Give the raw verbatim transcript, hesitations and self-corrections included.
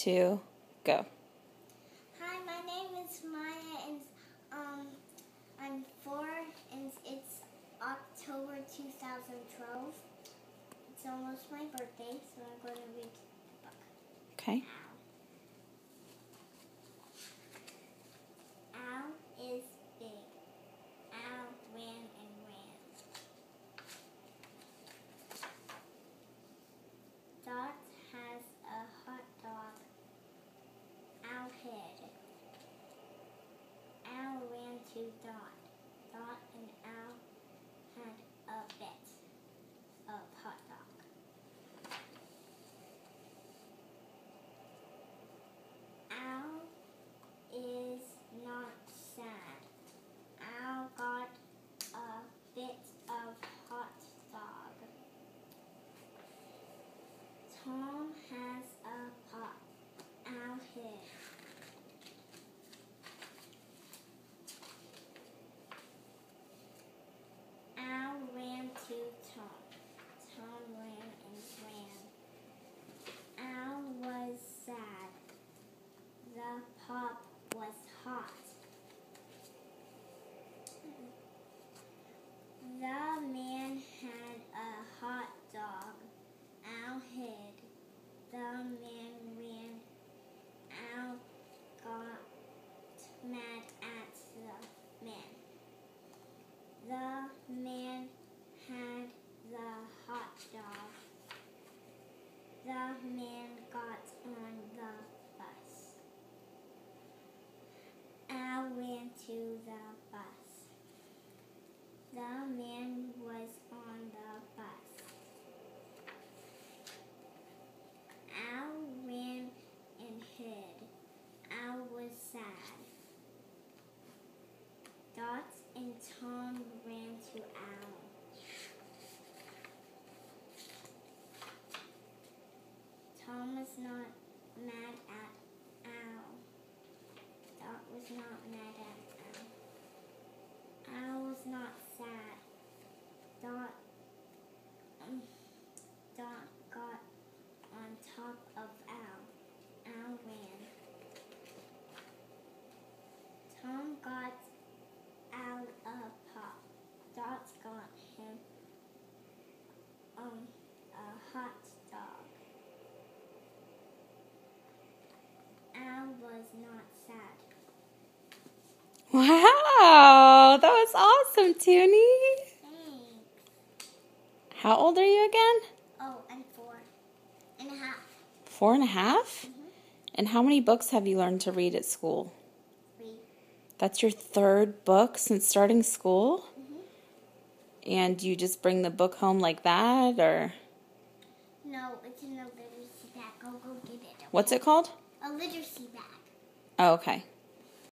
two, go. Hi, my name is Maia, and um, I'm four, and it's October two thousand twelve. It's almost my birthday, so I'm going to read the book. Okay. Owl is big. Owl ran and ran. Dot has a hot dog. Owl hid. Owl ran to Dot. Dot and Owl had a bit of hot dog. Owl is not sad. Owl got a bit of hot dog. Tom has a pot. Owl hid. Owl ran to Tom. Tom ran and ran. Owl was sad. The pop was hot. The man had a hot dog. Owl hid. The man ran. Owl got mad at the man. The man had the hot dog. The man got on the bus. Owl ran to the bus. The man was on the bus. Owl ran and hid. Owl was sad. Dot and Tom ran to Owl. Tom was not mad at Owl. Dot was not mad at Owl. Owl was not sad. Dot, um, Dot got on top of Owl. Owl ran. Tom got Owl a pop. Dot got him um a hot dog. Owl was not sad. Wow, that was awesome, Toonie. Thanks. How old are you again? Oh, I'm four and a half. Four and a half? Mm-hmm. And how many books have you learned to read at school? Three. That's your third book since starting school? Mm-hmm. And you just bring the book home like that, or? No, it's in a literacy bag. Go, go get it. Okay? What's it called? A literacy bag. Oh, okay.